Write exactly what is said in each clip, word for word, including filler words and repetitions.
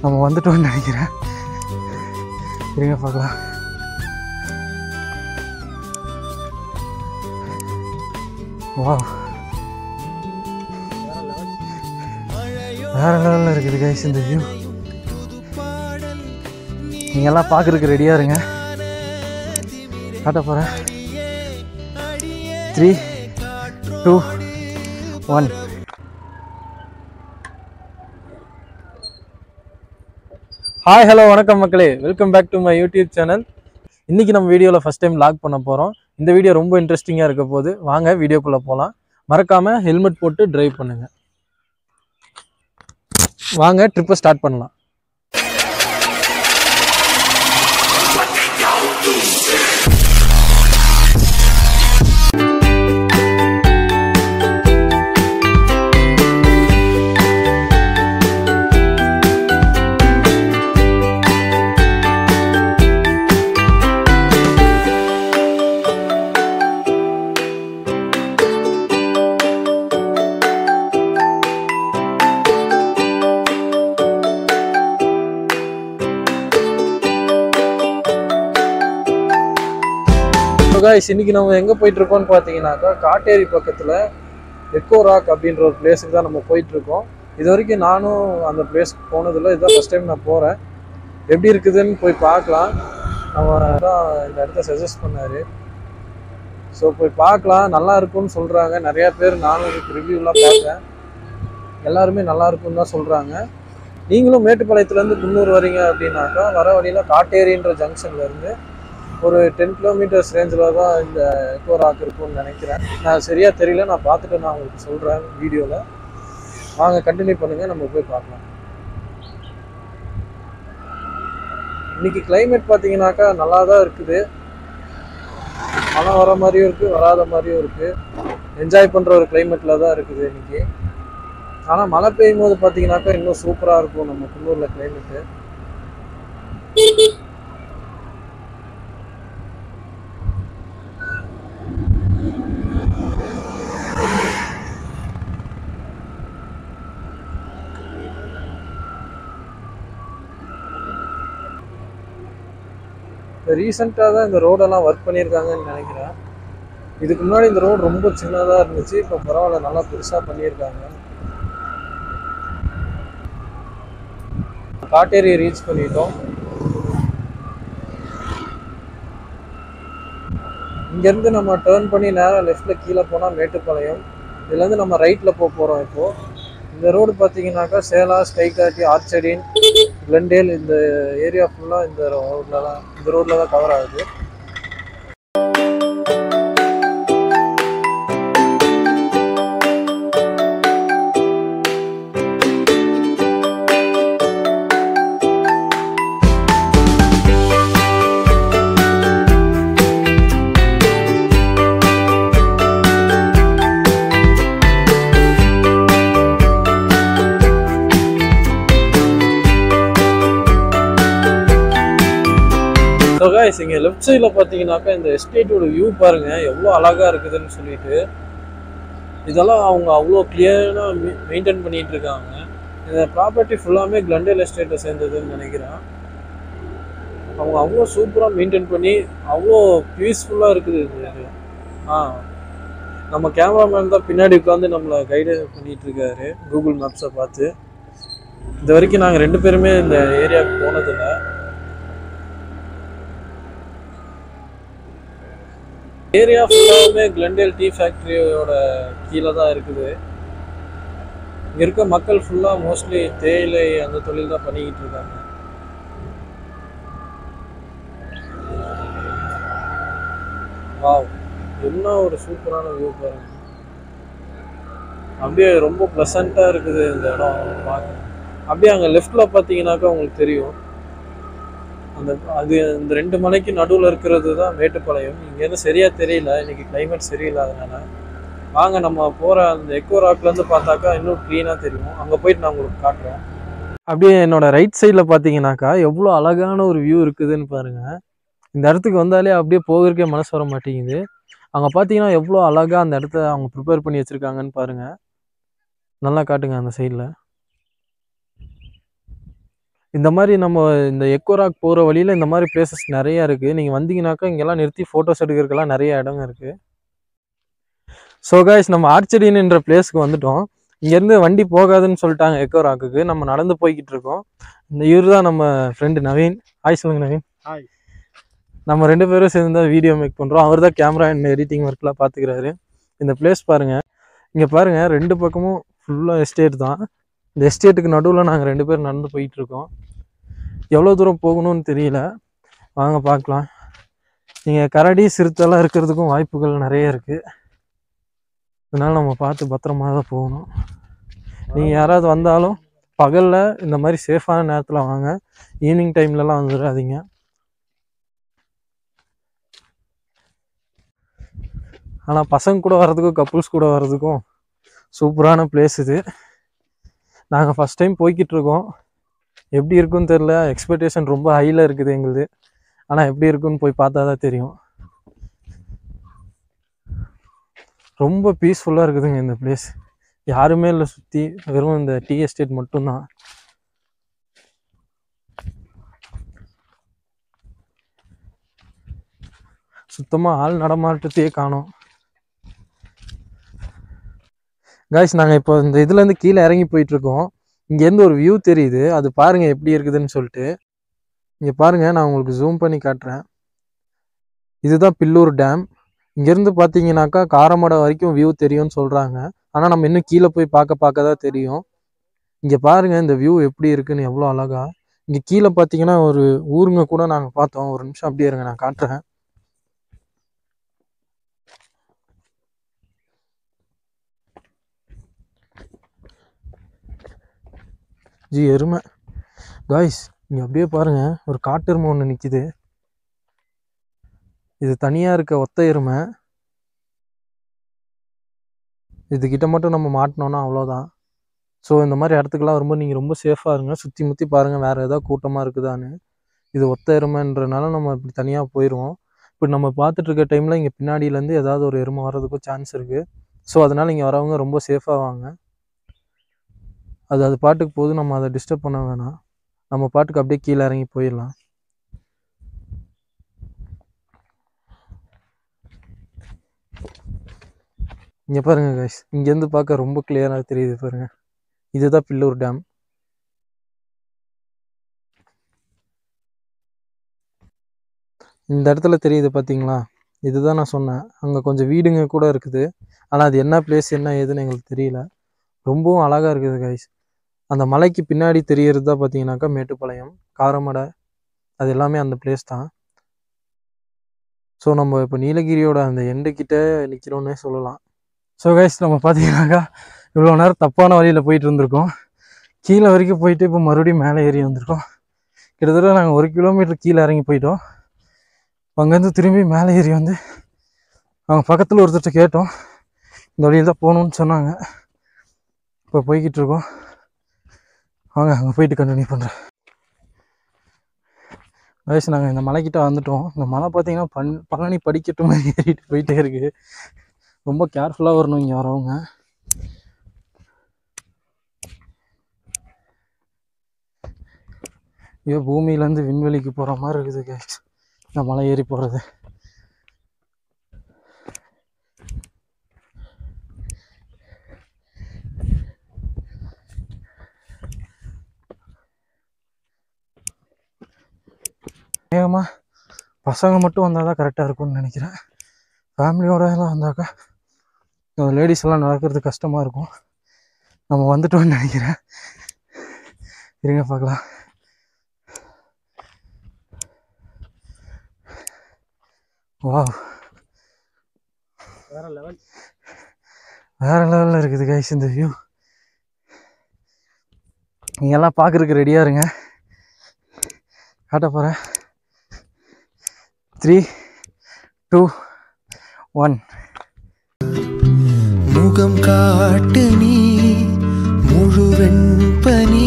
நம்ம வந்துட்டோம்னு நினைக்கிறேன். இருங்க பார்க்கலாம். வாவ், வேற லெவலில் இருக்குது கைஸ் இந்த வியூ. நீங்கள்லாம் பார்க்குறதுக்கு ரெடியாக இருங்க. காட்ட போகிறேன். Three two one. Hi, hello, வணக்கம் மக்களே. Welcome back to my YouTube channel. இன்றைக்கி நம்ம வீடியோவில் ஃபஸ்ட் டைம் லாக் பண்ண போகிறோம். இந்த வீடியோ ரொம்ப இன்ட்ரெஸ்டிங்காக இருக்க போது. வாங்க வீடியோக்குள்ளே போகலாம். மறக்காமல் ஹெல்மெட் போட்டு ட்ரைவ் பண்ணுங்கள். வாங்க ட்ரிப்பை ஸ்டார்ட் பண்ணலாம். கைஸ், இன்னைக்கு நம்ம எங்கே போயிட்டுருக்கோம்னு பார்த்தீங்கன்னாக்கா காட்டேரி பக்கத்தில் எக்கோ ராக் அப்படின்ற ஒரு பிளேஸுக்கு தான் நம்ம போயிட்டுருக்கோம். இது வரைக்கும் நானும் அந்த பிளேஸ்க்கு போனதில்லை. இதுதான் ஃபஸ்ட் டைம் நான் போகிறேன். எப்படி இருக்குதுன்னு போய் பார்க்கலாம். நம்ம தான் இந்த இடத்த சஜஸ்ட் பண்ணார். ஸோ போய் பார்க்கலாம். நல்லா இருக்குன்னு சொல்கிறாங்க நிறையா பேர். நானும் இதுக்கு ரிவ்யூலாம் பார்த்தேன். எல்லாருமே நல்லா இருக்குன்னு தான் சொல்கிறாங்க. நீங்களும் மேட்டுப்பாளையத்துலேருந்து குன்னூர் வரீங்க அப்படின்னாக்கா வர வழியில் காட்டேரின்ற ஜங்ஷன்லேருந்து ஒரு டென் கிலோமீட்டர்ஸ் ரேஞ்சில் தான் இந்த எக்கோ ராக் இருக்கும்னு நினைக்கிறேன். நான் சரியாக தெரியல. நான் பார்த்துட்டு நான் உங்களுக்கு சொல்கிறேன் வீடியோவில். வாங்க கண்டினியூ பண்ணுங்கள், நம்ம போய் பார்க்கலாம். இன்றைக்கி கிளைமேட் பார்த்தீங்கன்னாக்கா நல்லா தான் இருக்குது. மழை வர மாதிரியும் இருக்குது, வராத மாதிரியும் இருக்குது. என்ஜாய் பண்ணுற ஒரு கிளைமேட்டில் தான் இருக்குது இன்றைக்கி. ஆனால் மழை பெய்யும் போது பார்த்தீங்கன்னாக்கா இன்னும் சூப்பராக இருக்கும் நம்ம குன்னூரில் கிளைமேட்டு. இப்போ ரீசெண்டாக தான் இந்த ரோடெல்லாம் ஒர்க் பண்ணியிருக்காங்கன்னு நினைக்கிறேன். இதுக்கு முன்னாடி இந்த ரோடு ரொம்ப சின்னதாக இருந்துச்சு. இப்போ பரவாயில்ல, நல்லா பெருசாக பண்ணியிருக்காங்க. காட்டேரியை ரீச் பண்ணிட்டோம். இங்கேருந்து நம்ம டேர்ன் பண்ணி நேராக லெஃப்டில் கீழே போனால் மேட்டுப்பாளையம். இதுலேருந்து நம்ம ரைட்டில் போக போகிறோம். இப்போது இந்த ரோடு பார்த்தீங்கன்னாக்கா சேலா, ஸ்கைகாட்டி, ஆர்ச்சடின், கிளெண்டேல் இந்த ஏரியா ஃபுல்லாக இந்த ரோட்டில் தான் இந்த ரோட்டில் தான் கவர் ஆகுது. இங்கே லெஃப்ட் சைடில் பார்த்தீங்கன்னாக்கா இந்த எஸ்டேட்டோட வியூ பாருங்கள் எவ்வளோ அழகாக இருக்குதுன்னு சொல்லிட்டு. இதெல்லாம் அவங்க அவ்வளோ கிளியராக மெயின்டைன் பண்ணிகிட்டு இருக்காங்க. இந்த ப்ராப்பர்ட்டி ஃபுல்லாமே கிளெண்டேல் எஸ்டேட்டை சேர்ந்ததுன்னு நினைக்கிறேன். அவங்க அவ்வளோ சூப்பராக மெயின்டைன் பண்ணி அவ்வளோ பீஸ்ஃபுல்லாக இருக்குது இது. ஆ நம்ம கேமராமேன் தான் பின்னாடி உட்காந்து நம்மளை கைடு பண்ணிகிட்டு இருக்காரு கூகுள் மேப்ஸை பார்த்து. இது வரைக்கும் நாங்கள் ரெண்டு பேருமே இந்த ஏரியாவுக்கு போனதில்லை. ஏரியா ஃபுல்லாகவே கிளெண்டேல் டீ ஃபேக்ட்ரியோட கீழே தான் இருக்குது. இங்கே இருக்க மக்கள் ஃபுல்லாக மோஸ்ட்லி தேயிலை அந்த தொழில் தான் பண்ணிக்கிட்டு இருக்காங்க. வாவ், என்ன ஒரு சூப்பரான வியூ பாருங்க. அப்படியே ரொம்ப ப்ளசண்ட்டாக இருக்குது இந்த இடம் பார்க்க. அப்படியே அங்கே லெஃப்டில் பார்த்தீங்கன்னாக்கா உங்களுக்கு தெரியும் அந்த அது இந்த ரெண்டு மலைக்கு நடுவில் இருக்கிறது தான் மேட்டுப்பாளையம். இங்கேருந்து சரியாக தெரியல, இன்றைக்கி கிளைமேட் சரியில்லை. அதனால் வாங்க நம்ம போகிற அந்த எக்கோ ராக்லேருந்து பார்த்தாக்கா இன்னும் க்ளீனாக தெரியும். அங்கே போயிட்டு நான் உங்களுக்கு காட்டுறேன். அப்படியே என்னோட ரைட் சைடில் பார்த்தீங்கன்னாக்கா எவ்வளோ அழகான ஒரு வியூ இருக்குதுன்னு பாருங்கள். இந்த இடத்துக்கு வந்தாலே அப்படியே போகிறதுக்கே மனசு வர மாட்டேங்குது. அங்கே பார்த்தீங்கன்னா எவ்வளோ அழகாக அந்த இடத்த அவங்க ப்ரிப்பேர் பண்ணி வச்சுருக்காங்கன்னு பாருங்கள். நல்லா காட்டுங்க அந்த சைடில். இந்த மாதிரி நம்ம இந்த எக்கோ ராக் போகிற வழியில் இந்த மாதிரி பிளேசஸ் நிறையா இருக்குது. நீங்கள் வந்தீங்கன்னாக்கா இங்கெல்லாம் நிறுத்தி ஃபோட்டோஸ் எடுக்கிறதுக்கெல்லாம் நிறைய இடம் இருக்குது. ஸோ காய்ஸ், நம்ம ஆர்ச்சடின்ற பிளேஸ்க்கு வந்துட்டோம். இங்கேருந்து வண்டி போகாதுன்னு சொல்லிட்டாங்க எக்கோ ராக்குக்கு. நம்ம நடந்து போய்கிட்டு இருக்கோம். இந்த இவர் தான் நம்ம ஃப்ரெண்டு நவீன். ஹாய் சொல்லுங்க நவீன். ஹாய். நம்ம ரெண்டு பேரும் சேர்ந்து தான் வீடியோ மேக் பண்ணுறோம். அவர் தான் கேமரா அண்ட் எடிட்டிங் ஒர்க்லாம் பார்த்துக்கிறாரு. இந்த பிளேஸ் பாருங்கள். இங்கே பாருங்கள், ரெண்டு பக்கமும் ஃபுல்லாக எஸ்டேட் தான். இந்த எஸ்டேட்டுக்கு நடுவில் நாங்கள் ரெண்டு பேரும் நடந்து போயிட்டுருக்கோம். எவ்வளோ தூரம் போகணும்னு தெரியல, வாங்க பார்க்கலாம். நீங்கள் கரடி சிறுத்தைலாம் இருக்கிறதுக்கும் வாய்ப்புகள் நிறைய இருக்குது. அதனால் நம்ம பார்த்து பத்திரமா தான் போகணும். நீங்கள் யாராவது வந்தாலும் பகலில் இந்த மாதிரி சேஃபான நேரத்தில் வாங்க. ஈவினிங் டைம்லலாம் வந்துடாதீங்க. ஆனால் பசங்க கூட வர்றதுக்கும் கப்புள்ஸ் கூட வர்றதுக்கும் சூப்பரான பிளேஸ் இது. நாங்கள் ஃபஸ்ட் டைம் போய்கிட்டு இருக்கோம். எப்படி இருக்குன்னு தெரில, எக்ஸ்பெக்டேஷன் ரொம்ப ஹையில் இருக்குது எங்களுது. ஆனால் எப்படி இருக்குன்னு போய் பார்த்தா தான் தெரியும். ரொம்ப பீஸ்ஃபுல்லாக இருக்குதுங்க இந்த பிளேஸ். யாருமே இல்லை சுற்றி, வெறும் இந்த டீ எஸ்டேட் மட்டும்தான். சுத்தமாக ஆள் நடமாட்டத்தையே காணோம். காய்ஸ், நாங்கள் இப்போ இந்த இதுலேருந்து கீழே இறங்கி போயிட்டுருக்கோம். இங்கேருந்து ஒரு வியூ தெரியுது, அது பாருங்கள் எப்படி இருக்குதுன்னு சொல்லிட்டு. இங்கே பாருங்கள், நான் உங்களுக்கு ஜூம் பண்ணி காட்டுறேன். இதுதான் பில்லூர் டேம். இங்கேருந்து பார்த்தீங்கன்னாக்கா காரமடை வரைக்கும் வியூ தெரியும்னு சொல்கிறாங்க. ஆனால் நம்ம இன்னும் கீழே போய் பார்க்க பார்க்க தான் தெரியும். இங்கே பாருங்கள் இந்த வியூ எப்படி இருக்குன்னு, எவ்வளோ அழகா. இங்கே கீழே பார்த்தீங்கன்னா ஒரு ஊருங்க கூட நாங்கள் பார்த்தோம். ஒரு நிமிஷம் அப்படியே இருங்க, நான் காட்டுறேன். ஜி எருமை. காய்ஸ், இங்கே அப்படியே பாருங்கள், ஒரு காட்டு எருமை ஒன்று நிற்கிது. இது தனியாக இருக்க ஒத்த எருமை. இதுக்கிட்ட மட்டும் நம்ம மாட்டினோன்னா அவ்வளோதான். ஸோ இந்த மாதிரி இடத்துக்கெல்லாம் வரும்போது நீங்கள் ரொம்ப சேஃபாக இருங்க. சுற்றி முற்றி பாருங்கள் வேறு ஏதாவது கூட்டமாக இருக்குதான்னு. இது ஒத்த எருமைன்றனால நம்ம இப்படி தனியாக போயிடுவோம். இப்போ நம்ம பார்த்துட்ருக்க டைமில் இங்கே பின்னாடியிலேருந்து ஏதாவது ஒரு எருமை வர்றதுக்கும் சான்ஸ் இருக்குது. ஸோ அதனால் இங்கே வரவங்க ரொம்ப சேஃபாக வாங்க. அது அது பாட்டுக்கு போது, நம்ம அதை டிஸ்டர்ப் பண்ண வேணாம். நம்ம பாட்டுக்கு அப்படியே கீழே இறங்கி போயிடலாம். இங்கே பாருங்கள் கைஸ், இங்கேருந்து பார்க்க ரொம்ப கிளியராக தெரியுது பாருங்கள். இதுதான் பில்லூர் டேம். இந்த இடத்துல தெரியுது பார்த்தீங்களா, இதுதான் நான் சொன்னேன். அங்கே கொஞ்சம் வீடுங்க கூட இருக்குது. ஆனால் அது என்ன பிளேஸ் என்ன ஏதுன்னு எங்களுக்கு தெரியல. ரொம்பவும் அழகாக இருக்குது கைஸ். அந்த மலைக்கு பின்னாடி தெரியறது தான் பார்த்தீங்கன்னாக்கா மேட்டுப்பாளையம், காரமடை, அது எல்லாமே அந்த பிளேஸ் தான். ஸோ நம்ம இப்போ நீலகிரியோட அந்த எண்டுக்கிட்ட நிற்கிறோன்னே சொல்லலாம். ஸோ கைஸ், நம்ம பார்த்தீங்கன்னாக்கா இவ்வளோ நேரம் தப்பான வழியில் போயிட்டு இருந்திருக்கோம். கீழே வரைக்கும் போயிட்டு இப்போ மறுபடியும் மேலே ஏறி வந்திருக்கோம். கிட்டத்தட்ட நாங்கள் ஒரு கிலோமீட்டர் கீழே இறங்கி போயிட்டோம். அங்கேருந்து திரும்பி மேலே ஏறி வந்து அவங்க பக்கத்தில் ஒருத்தர்கிட்ட கேட்டோம். இந்த வழியில் தான் போகணுன்னு சொன்னாங்க. இப்போ போய்கிட்டு இருக்கோம். வாங்க அங்கே போயிட்டு கண்டினியூ பண்ணுறேன். வயசு நாங்கள் இந்த மலைக்கிட்ட வந்துட்டோம். இந்த மலை பார்த்தீங்கன்னா பன் பழனி படிக்கட்டு மாதிரி ஏறிட்டு போயிட்டே இருக்குது. ரொம்ப கேர்ஃபுல்லாக வரணும் இங்கே வரவங்க. ஐயோ, பூமியிலேருந்து விண்வெளிக்கு போகிற மாதிரி இருக்குது கேஸ் இந்த மலை ஏறி போகிறது. வேகமாக பசங்க மட்டும் வந்தால் தான் கரெக்டாக இருக்கும்னு நினைக்கிறேன். ஃபேமிலியோட எல்லாம் வந்தாக்கா லேடிஸ் எல்லாம் நடக்கிறது கஷ்டமாக இருக்கும். நம்ம வந்துட்டோம்னு நினைக்கிறேன். இருங்க பார்க்கலாம். வாவ், வேற லெவல் வேற லெவலில் இருக்குது கைஸ் இந்த வியூ. நீங்கள்லாம் பார்க்குறதுக்கு ரெடியாக இருங்க, காட்ட போகிறேன். Three two one. முகம் காட்டு நீ முழுவெண் பனி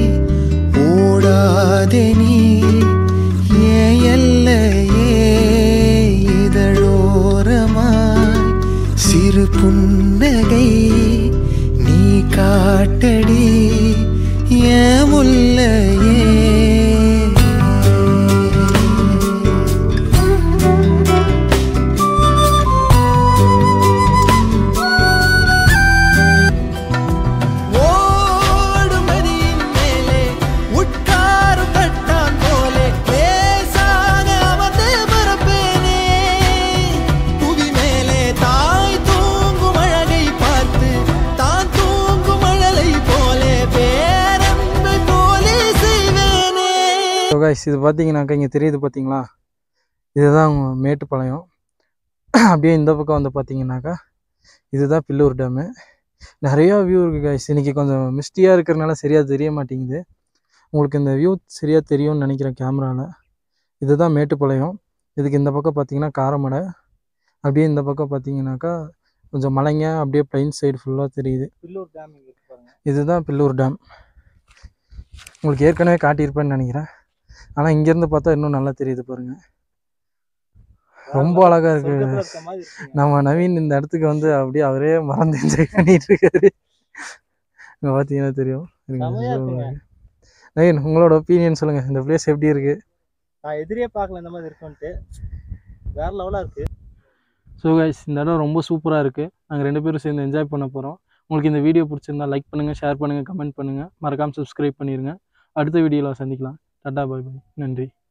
ஓடாதே நீ ஏன் எல்லையே இதழோரமாய் சிறு புன்னகை நீ காட்டடி ஏன் முல்லையே கைஸ் இது பார்த்தீங்கன்னாக்கா இங்கே தெரியுது பார்த்தீங்களா, இதுதான் மேட்டுப்பாளையம். அப்படியே இந்த பக்கம் வந்து பார்த்தீங்கன்னாக்கா இதுதான் பில்லூர் டேமு. நிறையா வியூ இருக்குது கைஸ். இன்றைக்கி கொஞ்சம் மிஸ்டியாக இருக்கிறனால சரியாக தெரிய மாட்டேங்குது. உங்களுக்கு இந்த வியூ சரியாக தெரியும்னு நினைக்கிறேன் கேமராவில். இதுதான் மேட்டுப்பாளையம். இதுக்கு இந்த பக்கம் பார்த்தீங்கன்னா காரமடை, அப்படியே இந்த பக்கம் பார்த்தீங்கன்னாக்கா கொஞ்சம் மலைங்க, அப்படியே பிளைன் சைடு ஃபுல்லாக தெரியுது. பில்லூர் டேம் இங்கே பாருங்க. இதுதான் பில்லூர் டேம். உங்களுக்கு ஏற்கனவே காட்டியிருப்பேன்னு நினைக்கிறேன். ஆனால் இங்கேருந்து பார்த்தா இன்னும் நல்லா தெரியுது பாருங்கள். ரொம்ப அழகாக இருக்குது. நம்ம நவீன் இந்த இடத்துக்கு வந்து அப்படியே அவரே மறந்து என்ஜாய் பண்ணிட்டு இருக்காரு. இங்கே பார்த்தீங்கன்னா தெரியும். நவீன் உங்களோட ஒப்பீனியன் சொல்லுங்கள், இந்த பிளேஸ் எப்படி இருக்குது? நான் எதிரே பார்க்கல இந்த மாதிரி இருக்குன்ட்டு. வேற லெவலாக இருக்குது. ஸோ கைஸ் இந்த இடம் ரொம்ப சூப்பராக இருக்குது. நாங்கள் ரெண்டு பேரும் சேர்ந்து என்ஜாய் பண்ண போகிறோம். உங்களுக்கு இந்த வீடியோ பிடிச்சிருந்தா லைக் பண்ணுங்கள், ஷேர் பண்ணுங்கள், கமெண்ட் பண்ணுங்கள், மறக்காமல் சப்ஸ்கிரைப் பண்ணிடுங்க. அடுத்த வீடியோவில் சந்திக்கலாம். டாடா பாய் பாய், நன்றி.